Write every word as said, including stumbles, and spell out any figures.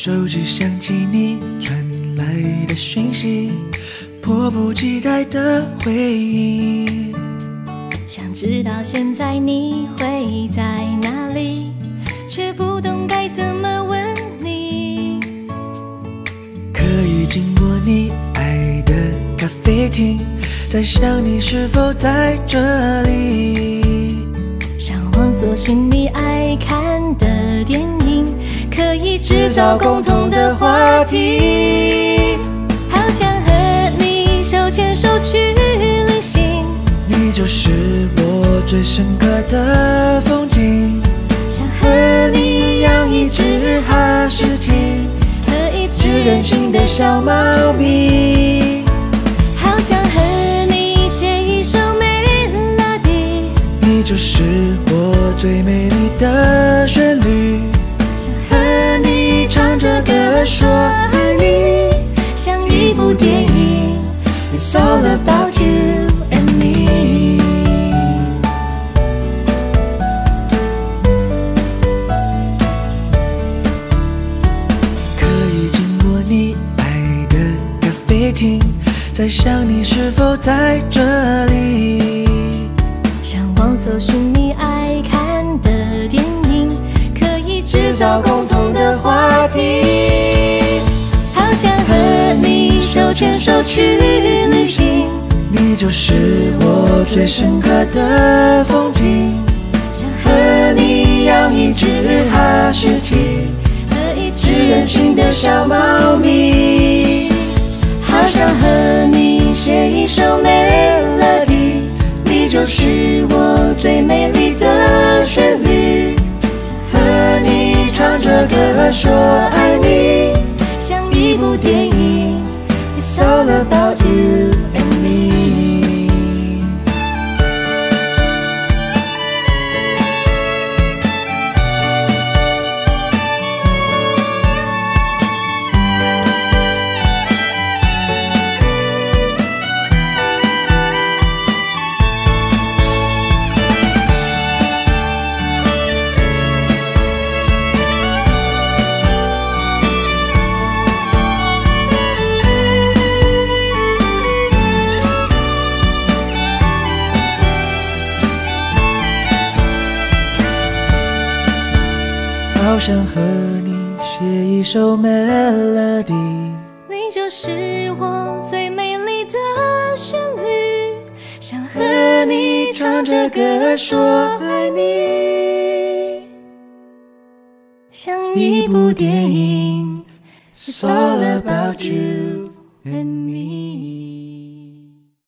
手机响起你传来的讯息，迫不及待的回应。 想知道现在你会在哪里，却不懂该怎么问你。 可以经过你爱的咖啡厅，在想你是否在这里。 上网搜寻你爱看的电影，可以制造共同的话题。好想和你手牵手去旅行， 你就是我最深刻的风景。 想和你养一只哈士奇和一只任性的小猫咪。好想和你写一首美乐蒂， 你就是我最美丽的旋律。 想和你唱着歌说爱你，像一部电影 It's all about you and me。 可以经过你爱的咖啡厅，在想你是否在这里。 上网搜寻你爱看的电影，可以制造共同的话题。好想和你手牵手去旅行， 你就是我最深刻的风景。 想和你养一只哈士奇和一只任性的小猫咪。好想和你写一首美乐蒂，你就是我最美丽的旋律。想和你唱着歌说爱你，像一部电影 It's all about you and me。 好想和你写一首美乐蒂， 你就是我最美丽的旋律。想和你唱着歌说爱你，像一部电影 It's all about you and me。